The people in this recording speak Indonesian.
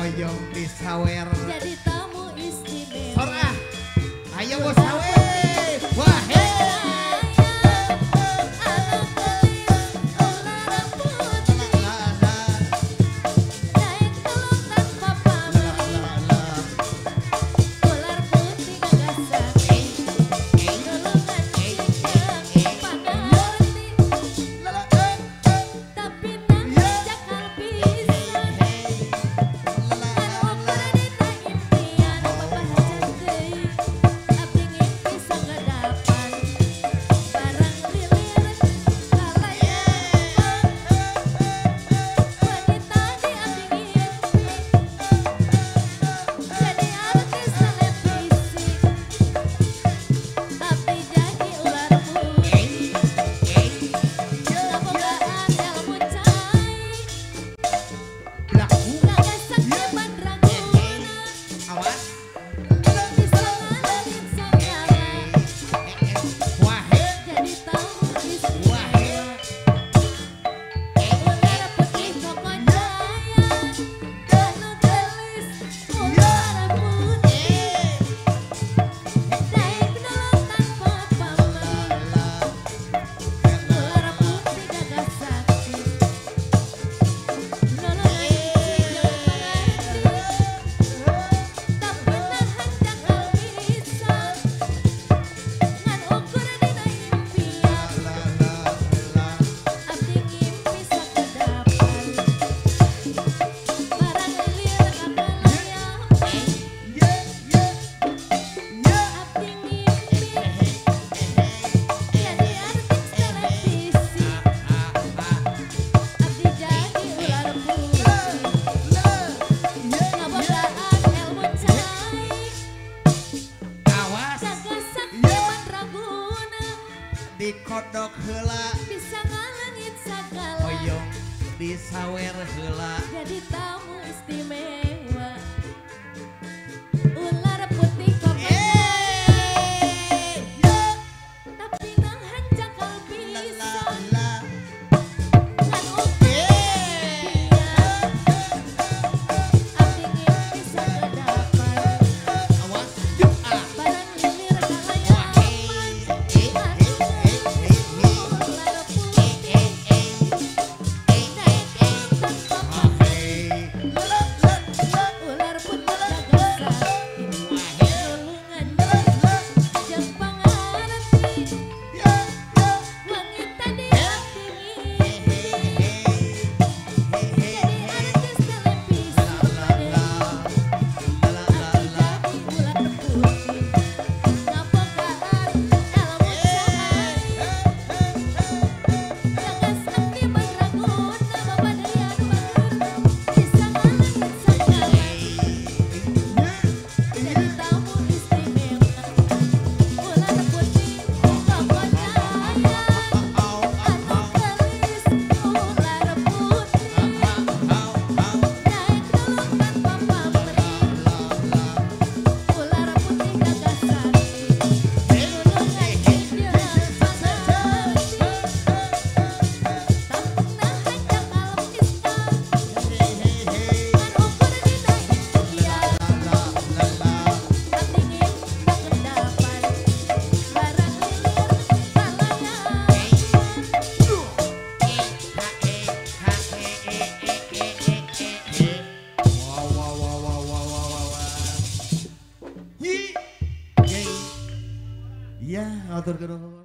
Hoyong disawer jadi tamu istimewa. Sora ayo bos sawe wahe Anak gelis ular putih naik teluk tanpa pamrih. Ular putih gagasan golongan cicak pangarti tapi nang jakal pisan. dikodok heula bisa ngalangit sagala. Hoyong disawer heula Jadi tamu istimewa. Ular putih kokonya tapi nang hanjakal pisan. Ngan ukur abdi ngimpi sagadapan. awas yuk Barang lilir kalayapan. Ular putih naik teluk tanpa pamrih. Ular putih gagasan golongan jeung pangarti wanita di abdi ngimpi jadi artis televisi abdi jadi ular putih ngabogaan ilmu cahaya jangan sakti mandraguna babadayan batur bisa ngalangit sagala. Jadi tamu istimewa. Ular putih kokonya anu gelis ular putih naik teluk tanpa pamrih. Ular putih gagasan golongan cicak pangarti tampung nah hanjakal pisan. Ngan ukur dina impian abdi ngimpi sakedapan barang lilir kalayapan. Ya, atur